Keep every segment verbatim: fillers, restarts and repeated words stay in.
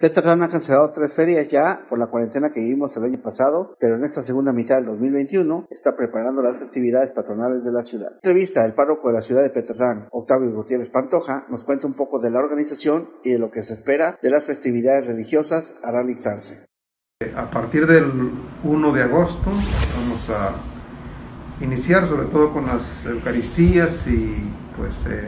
Peterland ha cancelado tres ferias ya por la cuarentena que vivimos el año pasado, pero en esta segunda mitad del dos mil veintiuno está preparando las festividades patronales de la ciudad. En entrevista, el párroco de la ciudad de Peterland, Octavio Gutiérrez Pantoja, nos cuenta un poco de la organización y de lo que se espera de las festividades religiosas a realizarse. A partir del primero de agosto vamos a iniciar sobre todo con las Eucaristías y pues eh,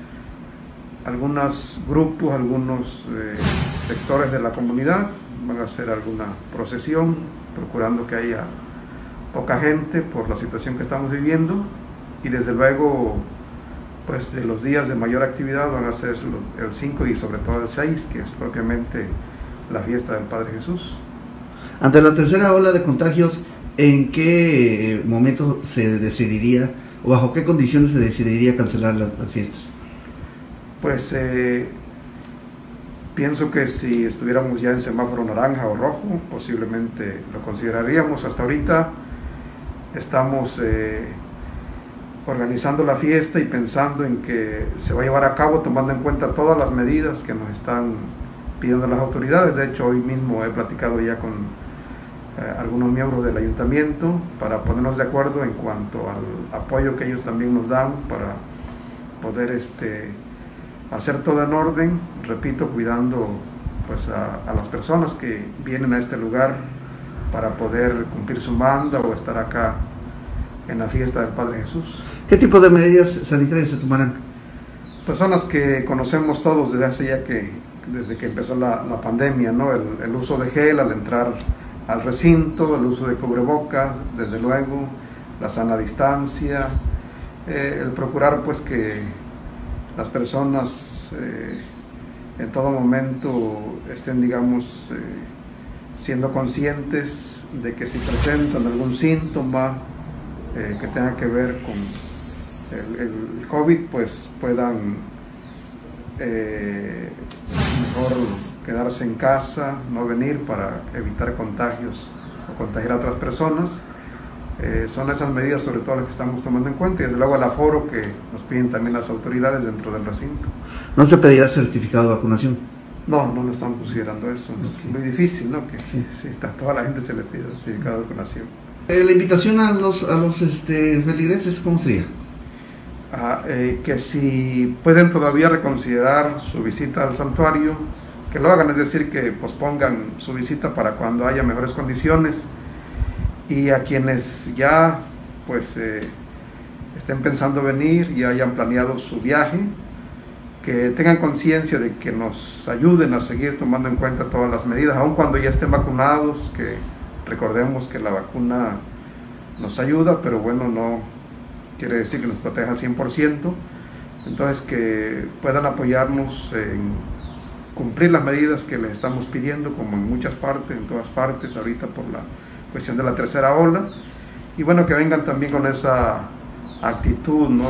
algunos grupos, algunos eh, sectores de la comunidad van a hacer alguna procesión, procurando que haya poca gente por la situación que estamos viviendo, y desde luego pues de los días de mayor actividad van a ser los, el cinco y sobre todo el seis, que es propiamente la fiesta del Padre Jesús. Ante la tercera ola de contagios, ¿en qué momento se decidiría o bajo qué condiciones se decidiría cancelar las, las fiestas? Pues eh, pienso que si estuviéramos ya en semáforo naranja o rojo, posiblemente lo consideraríamos. Hasta ahorita estamos eh, organizando la fiesta y pensando en que se va a llevar a cabo tomando en cuenta todas las medidas que nos están pidiendo las autoridades. De hecho, hoy mismo he platicado ya con eh, algunos miembros del ayuntamiento para ponernos de acuerdo en cuanto al apoyo que ellos también nos dan para poder este, hacer todo en orden, repito, cuidando pues a, a las personas que vienen a este lugar para poder cumplir su manda o estar acá en la fiesta del Padre Jesús. ¿Qué tipo de medidas sanitarias se tomarán? Pues son las que conocemos todos desde hace ya que, desde que empezó la, la pandemia, ¿no? El, el uso de gel al entrar al recinto, el uso de cubrebocas, desde luego, la sana distancia, eh, el procurar pues que las personas eh, en todo momento estén, digamos, eh, siendo conscientes de que si presentan algún síntoma eh, que tenga que ver con el, el COVID, pues puedan eh, mejor quedarse en casa, no venir para evitar contagios o contagiar a otras personas. Eh, son esas medidas sobre todo las que estamos tomando en cuenta, y desde luego el aforo que nos piden también las autoridades dentro del recinto. ¿No se pedirá certificado de vacunación? No, no lo estamos considerando eso. Okay. Es muy difícil, ¿no? Que sí. Sí, está, toda la gente se le pide certificado de vacunación. Eh, la invitación a los, a los este, feligreses, ¿cómo sería? Ah, eh, que si pueden todavía reconsiderar su visita al santuario, que lo hagan, es decir, que pospongan su visita para cuando haya mejores condiciones. Y a quienes ya pues eh, estén pensando venir y hayan planeado su viaje, que tengan conciencia de que nos ayuden a seguir tomando en cuenta todas las medidas, aun cuando ya estén vacunados, que recordemos que la vacuna nos ayuda, pero bueno, no quiere decir que nos proteja al cien por ciento, entonces que puedan apoyarnos en cumplir las medidas que les estamos pidiendo, como en muchas partes, en todas partes, ahorita por la cuestión de la tercera ola, y bueno, que vengan también con esa actitud, ¿no?,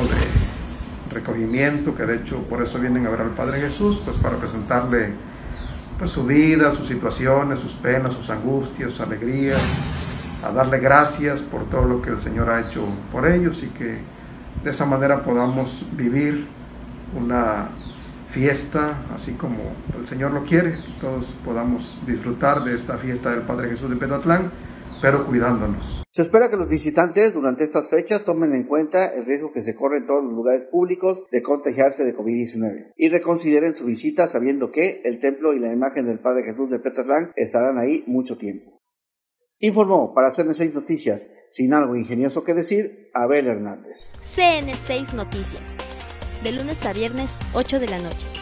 de recogimiento, que de hecho por eso vienen a ver al Padre Jesús, pues para presentarle pues su vida, sus situaciones, sus penas, sus angustias, sus alegrías, a darle gracias por todo lo que el Señor ha hecho por ellos, y que de esa manera podamos vivir una fiesta así como el Señor lo quiere, que todos podamos disfrutar de esta fiesta del Padre Jesús de Peterland, pero cuidándonos. Se espera que los visitantes durante estas fechas tomen en cuenta el riesgo que se corre en todos los lugares públicos de contagiarse de COVID diecinueve y reconsideren su visita sabiendo que el templo y la imagen del Padre Jesús de Peterland estarán ahí mucho tiempo. Informó para C N seis Noticias, sin algo ingenioso que decir, Abel Hernández. C N seis Noticias, de lunes a viernes, ocho de la noche.